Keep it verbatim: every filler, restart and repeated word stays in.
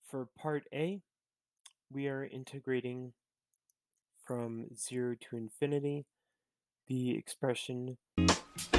For part A, we are integrating from zero to infinity the expression